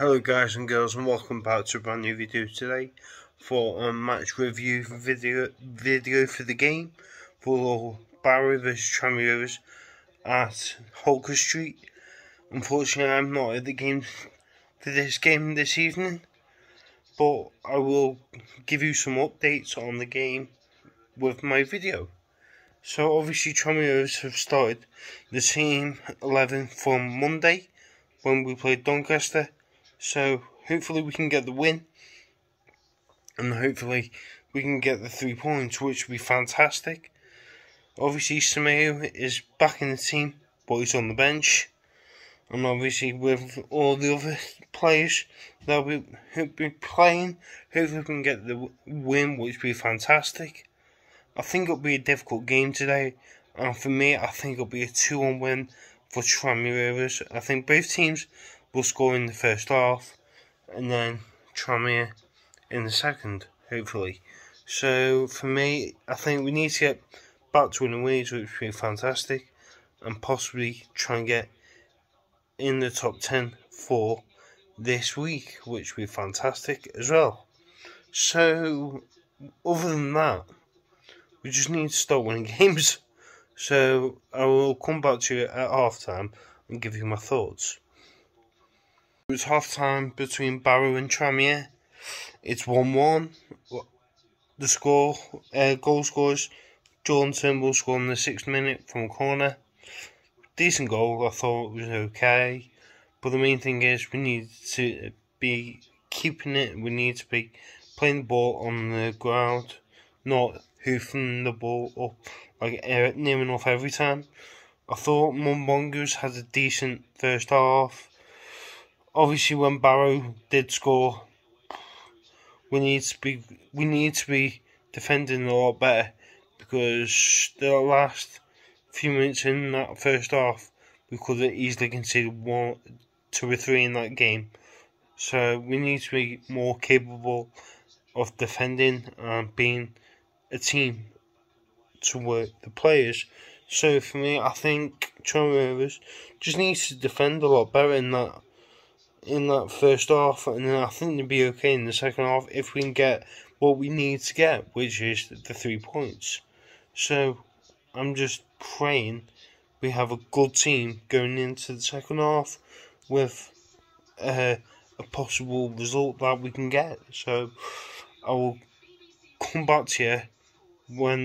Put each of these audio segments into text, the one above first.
Hello guys and girls, and welcome back to a brand new video today for a match review video for the game for Barrow vs Tranmere Rovers at Holker Street. Unfortunately, I'm not at the game for this game this evening, but I will give you some updates on the game with my video. So obviously Tranmere Rovers have started the same 11 from Monday when we played Doncaster. So hopefully we can get the win, and hopefully we can get the 3 points, which would be fantastic. Obviously Sameo is back in the team, but he's on the bench, and obviously with all the other players that will be playing, hopefully we can get the win, which would be fantastic. I think it'll be a difficult game today, and for me I think it'll be a 2-1 win for Tranmere Rovers. I think both teams will score in the first half, and then Tranmere in the second, hopefully. So for me, I think we need to get back to winning ways, which would be fantastic, and possibly try and get in the top 10 for this week, which would be fantastic as well. So other than that, we just need to start winning games. So I will come back to you at half time and give you my thoughts. It's half time between Barrow and Tranmere. It's 1-1. The score, goal scorers, Jordan Turnbull scored in the 6th minute from a corner. Decent goal, I thought it was okay. But the main thing is we need to be keeping it. We need to be playing the ball on the ground, not hoofing the ball up like near enough every time. I thought Mumbongo's had a decent first half. Obviously, when Barrow did score, we need to be defending a lot better, because the last few minutes in that first half, we could have easily conceded 1, 2 or 3 in that game. So we need to be more capable of defending and being a team to work the players. So for me, I think Tranmere Rovers just needs to defend a lot better in that first half, and then I think they'll be okay in the second half if we can get what we need to get, which is the 3 points. So I'm just praying we have a good team going into the second half with a possible result that we can get. So I will come back to you when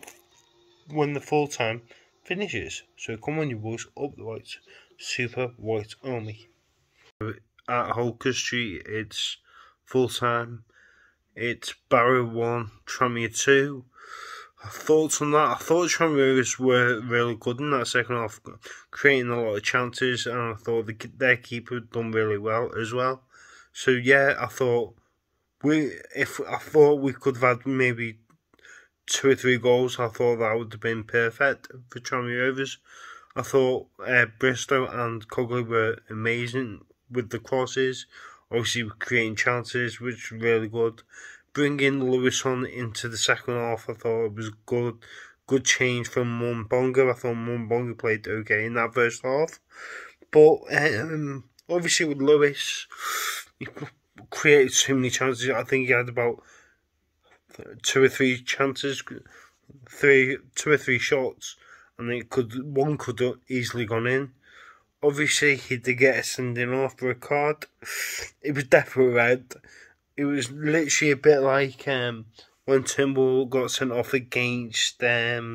the full time finishes. So come on, you boys, up the whites, Super White Army. At Holker Street, it's full time. It's Barrow 1, Tranmere 2. Thoughts on that? I thought Tranmere Rovers were really good in that second half, creating a lot of chances, and I thought their keeper done really well as well. So yeah, I thought we could have had maybe 2 or 3 goals. I thought that would have been perfect for Tranmere Rovers. I thought Bristow and Cogley were amazing with the crosses. Obviously creating chances, which was really good. Bringing Lewis on into the second half, I thought it was good change from Mumbongo. I thought Mumbongo played okay in that first half. But obviously with Lewis, he created so many chances. I think he had about 2 or 3 chances, 2 or 3 shots, and one could have easily gone in. Obviously, he did get a sending off for a card. It was definitely red. It was literally a bit like when Turnbull got sent off against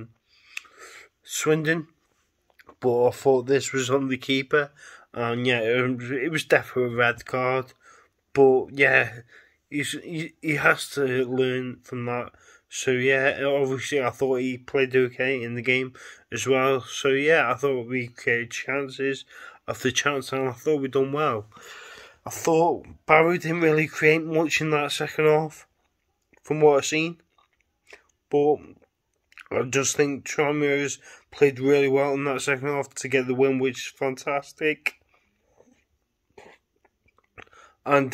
Swindon. But I thought this was on the keeper. And yeah, it was definitely a red card. But yeah, he has to learn from that. So yeah, obviously I thought he played okay in the game as well. So yeah, I thought we created chances after chance, and I thought we done well. I thought Barrow didn't really create much in that second half, from what I've seen. But I just think Tranmere played really well in that second half to get the win, which is fantastic. And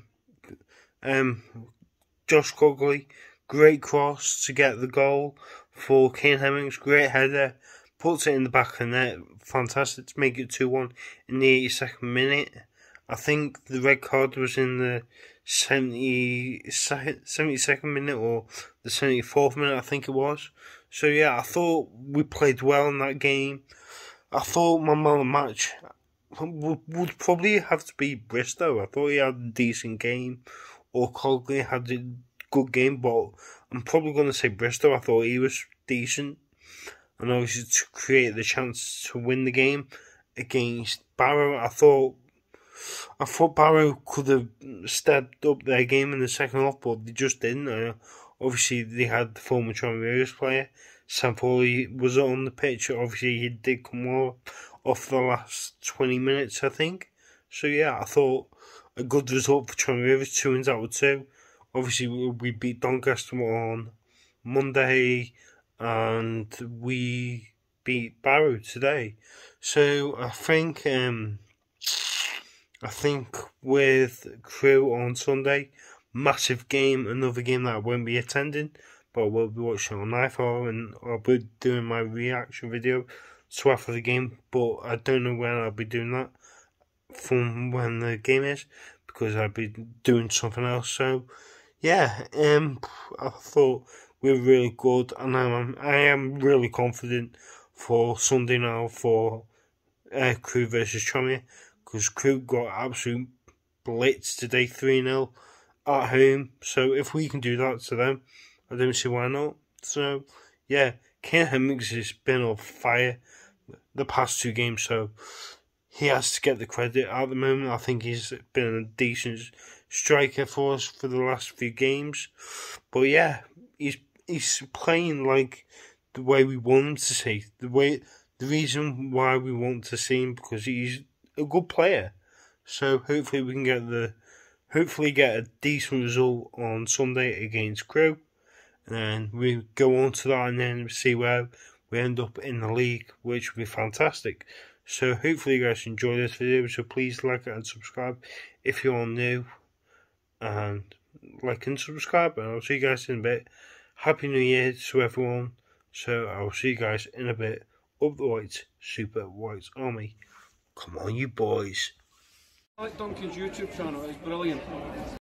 Josh Cogley, great cross to get the goal for Kane Hemmings, great header, puts it in the back of the net, fantastic to make it 2-1 in the 82nd minute. I think the red card was in the 72nd minute or the 74th minute, I think it was. So yeah, I thought we played well in that game. I thought my man of the match would probably have to be Bristow. I thought he had a decent game, or Cogley had a good game, but I'm probably going to say Bristow. I thought he was decent, and obviously to create the chance to win the game against Barrow. I thought Barrow could have stepped up their game in the second half, but they just didn't. Obviously, they had the former Tranmere Rovers player, Sam Foley, was on the pitch. Obviously, he did come off the last 20 minutes, I think. So, yeah, I thought a good result for Tranmere Rovers, 2 wins out of 2. Obviously, we beat Doncaster on Monday, and we beat Barrow today. So, I think with Crewe on Sunday, massive game, another game that I won't be attending, but I will be watching on iPhone, and I'll be doing my reaction video to after the game, but I don't know when I'll be doing that from when the game is, because I'll be doing something else. So yeah, I thought we were really good, and I am really confident for Sunday now for Crewe versus Tranmere, because Crewe got absolute blitz today, 3-0 at home. So if we can do that to them, I don't see why not. So yeah, Kane Hemmings has been on fire the past 2 games, so he has to get the credit at the moment. I think he's been a decent striker for us for the last few games. But yeah, he's playing like the way we want him to see. The reason why we want to see him, because he's a good player. So hopefully we can get a decent result on Sunday against Crewe, and then we go on to that and then see where we end up in the league, which would be fantastic. So hopefully you guys enjoy this video, so please like it and subscribe if you're new, and like and subscribe, and I'll see you guys in a bit. Happy New Year to everyone. So I'll see you guys in a bit. Up the Whites, Super Whites Army. Come on, you boys. I like Duncan's YouTube channel, it's brilliant.